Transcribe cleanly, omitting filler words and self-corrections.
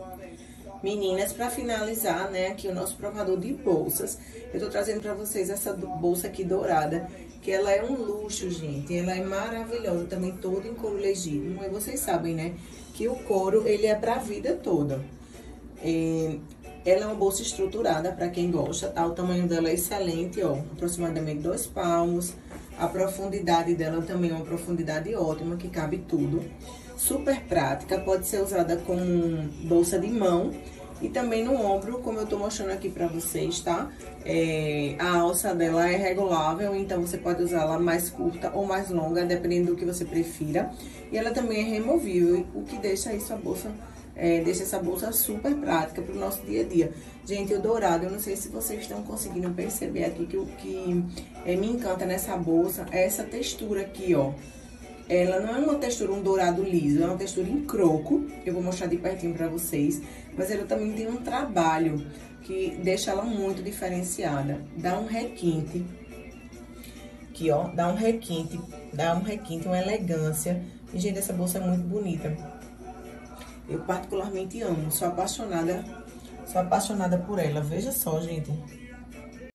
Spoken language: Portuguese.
Meninas, pra finalizar, né, aqui o nosso provador de bolsas, eu tô trazendo pra vocês essa bolsa aqui dourada, que ela é um luxo, gente. Ela é maravilhosa, também toda em couro legítimo. E vocês sabem, né, que o couro, ele é pra vida toda. Ela é uma bolsa estruturada pra quem gosta, tá? O tamanho dela é excelente, ó, aproximadamente 2 palmos. A profundidade dela também é uma profundidade ótima, que cabe tudo. Super prática, pode ser usada como bolsa de mão e também no ombro, como eu tô mostrando aqui pra vocês, tá? A alça dela é regulável, então você pode usá-la mais curta ou mais longa, dependendo do que você prefira. E ela também é removível, o que deixa isso a bolsa... deixa essa bolsa super prática pro nosso dia a dia. Gente, o dourado, eu não sei se vocês estão conseguindo perceber aqui que o que me encanta nessa bolsa é essa textura aqui, ó. Ela não é uma textura, um dourado liso, é uma textura em croco. Eu vou mostrar de pertinho pra vocês. Mas ela também tem um trabalho que deixa ela muito diferenciada. Dá um requinte. Aqui, ó, dá um requinte, uma elegância. E, gente, essa bolsa é muito bonita. Eu particularmente amo, sou apaixonada por ela. Veja só, gente.